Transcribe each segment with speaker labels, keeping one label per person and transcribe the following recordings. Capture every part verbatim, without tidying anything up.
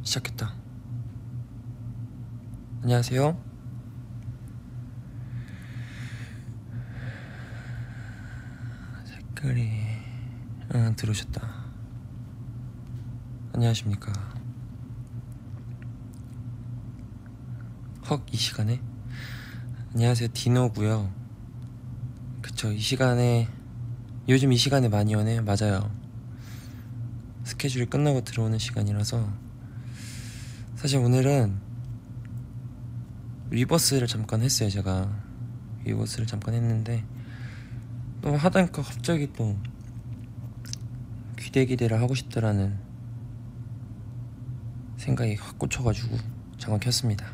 Speaker 1: 시작했다. 안녕하세요. 색깔이 응, 들어오셨다. 안녕하십니까. 헉, 이 시간에? 안녕하세요, 디노고요. 그쵸, 이 시간에 요즘 이 시간에 많이 오네요. 맞아요. 스케줄이 끝나고 들어오는 시간이라서. 사실 오늘은 위버스를 잠깐 했어요. 제가 위버스를 잠깐 했는데 또 하다니까 갑자기 또 기대 기대를 하고 싶더라는 생각이 확 꽂혀가지고 잠깐 켰습니다.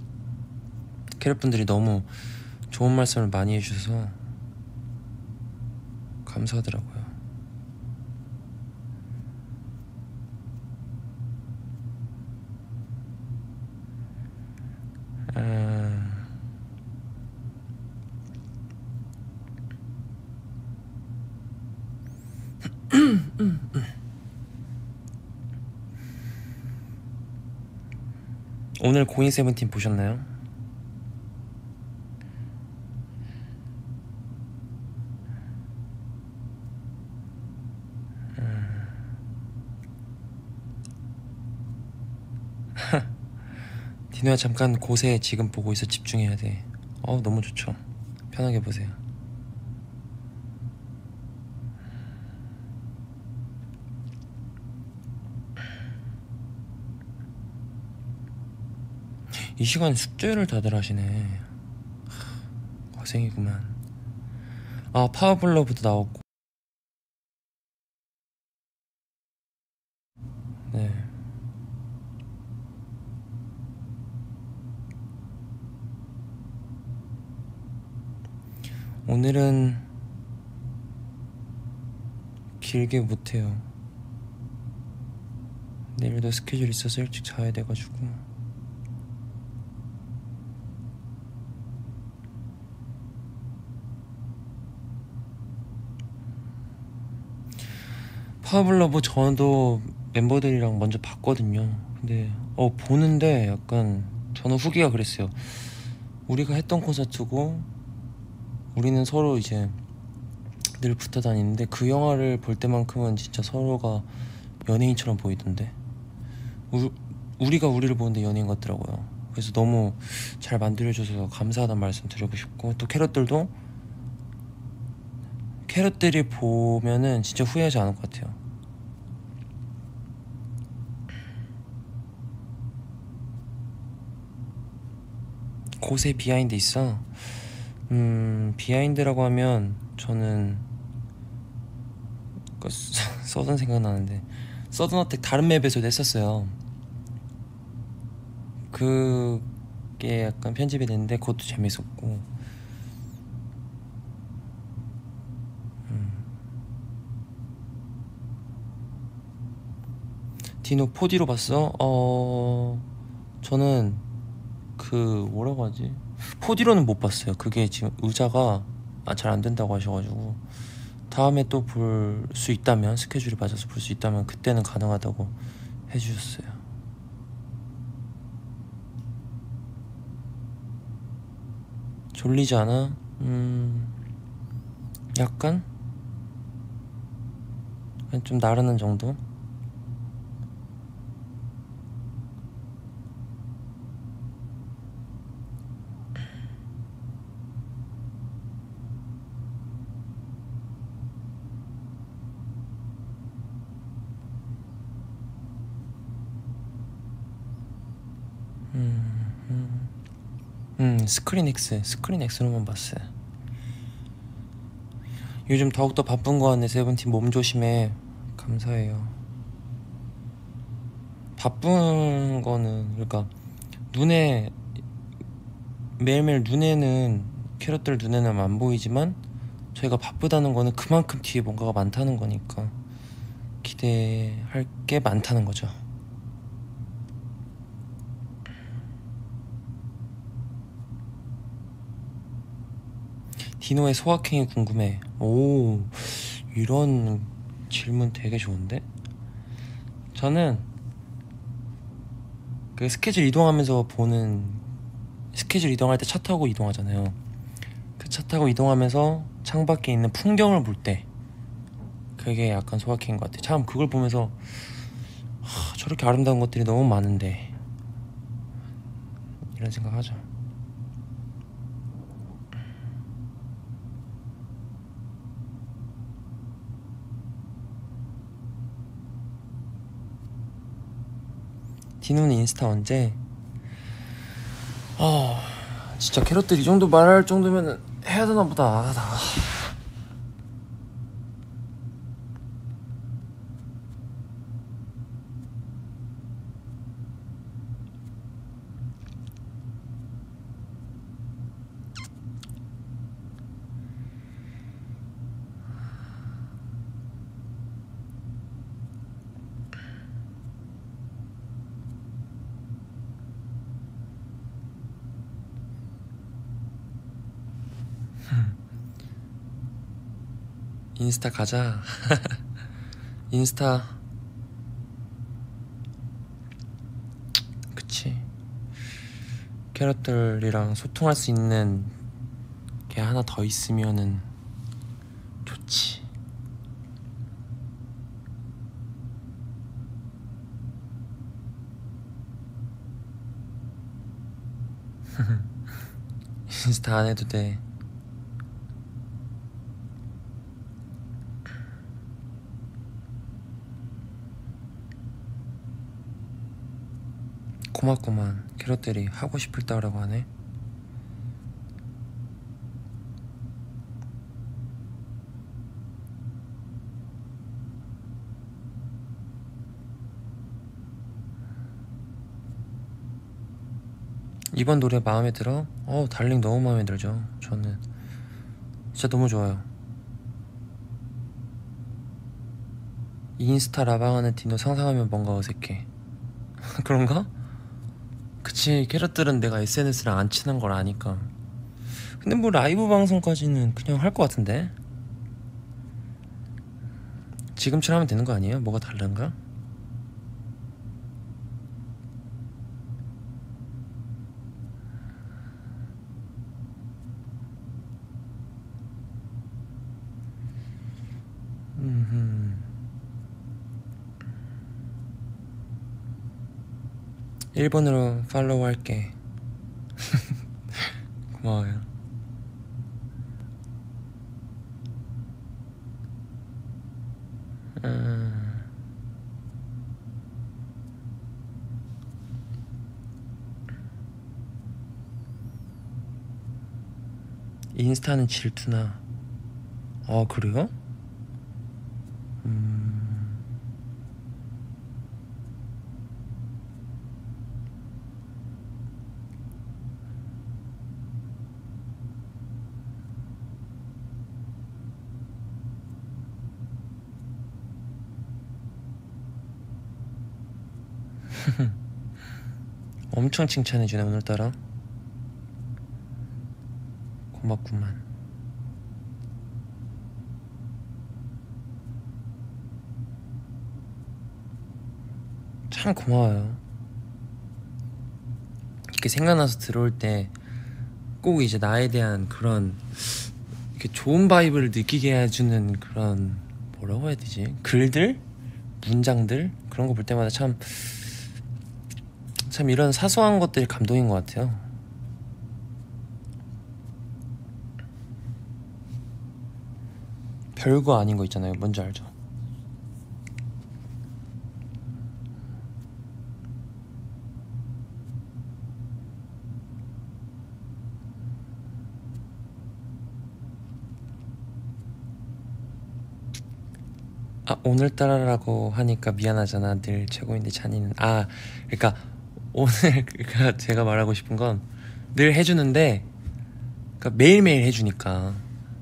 Speaker 1: 캐럿분들이 너무 좋은 말씀을 많이 해주셔서 감사하더라고요. 아... 오늘 고잉 세븐틴 보셨나요? 음... 디노야 잠깐 고세 지금 보고 있어. 집중해야 돼. 어 너무 좋죠. 편하게 보세요. 이 시간 숙제를 다들 하시네. 고생이구만. 아 파워블러브도 나왔고. 네. 오늘은 길게 못해요. 내일도 스케줄 있어서 일찍 자야 돼가지고. 파워블러브 저도 멤버들이랑 먼저 봤거든요. 근데 어 보는데 약간 저는 후기가 그랬어요. 우리가 했던 콘서트고 우리는 서로 이제 늘 붙어 다니는데 그 영화를 볼 때만큼은 진짜 서로가 연예인처럼 보이던데. 우, 우리가 우리를 보는데 연예인 같더라고요. 그래서 너무 잘 만들어줘서 감사하다는 말씀 드리고 싶고, 또 캐럿들도 캐럿들이 보면은 진짜 후회하지 않을 것 같아요. 곳에 비하인드 있어? 음 비하인드라고 하면 저는 그 서든 생각나는데 서든 어택 다른 맵에서도 했었어요. 그게 약간 편집이 됐는데 그것도 재밌었고. 음. 디노 포디로 봤어? 어 저는 그 뭐라고 하지? 포디로는 못 봤어요. 그게 지금 의자가 아, 잘 안 된다고 하셔가지고 다음에 또 볼 수 있다면, 스케줄이 맞아서 볼 수 있다면 그때는 가능하다고 해주셨어요. 졸리지 않아? 음 약간? 좀 나른한 정도? 음, 음, 음 스크린 X 스크린 X로만 봤어요. 요즘 더욱더 바쁜 거 같네. 세븐틴 몸 조심해. 감사해요. 바쁜 거는 그러니까 눈에 매일매일 눈에는 캐럿들 눈에는 안 보이지만 저희가 바쁘다는 거는 그만큼 뒤에 뭔가가 많다는 거니까 기대할 게 많다는 거죠. 디노의 소확행이 궁금해. 오, 이런 질문 되게 좋은데? 저는 그 스케줄 이동하면서 보는, 스케줄 이동할 때 차 타고 이동하잖아요. 그 차 타고 이동하면서 창밖에 있는 풍경을 볼 때 그게 약간 소확행인 것 같아요. 참 그걸 보면서 하, 저렇게 아름다운 것들이 너무 많은데 이런 생각하죠. 디노는 인스타 언제? 아 진짜 캐럿들 이 정도 말할 정도면 해야 되나 보다. 나. 인스타 가자. 인스타. 그치. 캐럿들이랑 소통할 수 있는 게 하나 더 있으면은 좋지. 인스타 안 해도 돼. 고맙구만. 캐럿들이 하고 싶을다라고 하네. 이번 노래 마음에 들어? 어 달링 너무 마음에 들죠. 저는 진짜 너무 좋아요. 인스타 라방하는 디노 상상하면 뭔가 어색해. 그런가? 그치. 캐럿들은 내가 에스엔에스랑 안 친한 걸 아니까. 근데 뭐 라이브 방송까지는 그냥 할 것 같은데. 지금처럼 하면 되는 거 아니에요? 뭐가 다른가? 음흠. 일본으로 팔로우 할게. 고마워요. 음... 인스타는 질투나. 아 그래요? 음... 엄청 칭찬해주네 오늘따라. 고맙구만. 참 고마워요. 이렇게 생각나서 들어올 때 꼭 이제 나에 대한 그런 이렇게 좋은 바이브를 느끼게 해주는 그런, 뭐라고 해야 되지? 글들? 문장들? 그런 거 볼 때마다 참 참 이런 사소한 것들이 감동인 것 같아요. 별거 아닌 거 있잖아요. 뭔지 알죠? 아 오늘따라라고 하니까 미안하잖아. 늘 최고인데 잔이는. 아 그러니까 오늘 그러니까 제가 말하고 싶은 건 늘 해주는데 그러니까 매일매일 해주니까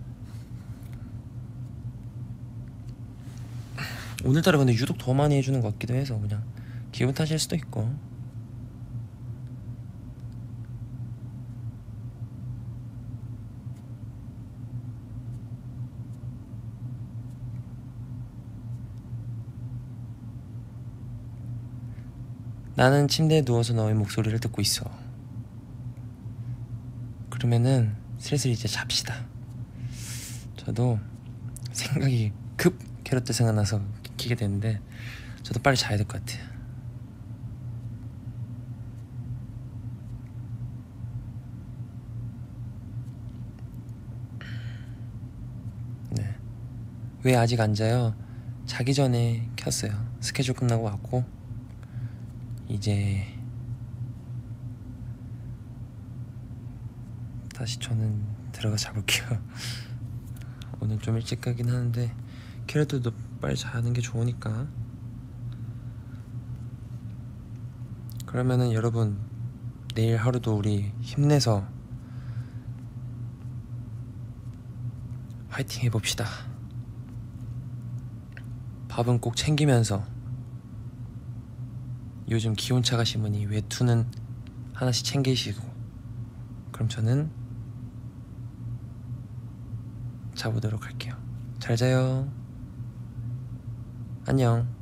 Speaker 1: 오늘따라 근데 유독 더 많이 해주는 것 같기도 해서 그냥 기분 탓일 수도 있고. 나는 침대에 누워서 너의 목소리를 듣고 있어. 그러면은 슬슬 이제 잡시다. 저도 생각이 급 캐럿들 생각나서 키게 되는데 저도 빨리 자야 될 것 같아요. 네. 왜 아직 안 자요? 자기 전에 켰어요. 스케줄 끝나고 왔고 이제 다시 저는 들어가 자볼게요. 오늘 좀 일찍 가긴 하는데 캐럿들도 빨리 자는 게 좋으니까. 그러면은 여러분 내일 하루도 우리 힘내서 화이팅 해봅시다. 밥은 꼭 챙기면서, 요즘 기온차가 심으니 외투는 하나씩 챙기시고. 그럼 저는 자보도록 할게요. 잘 자요. 안녕.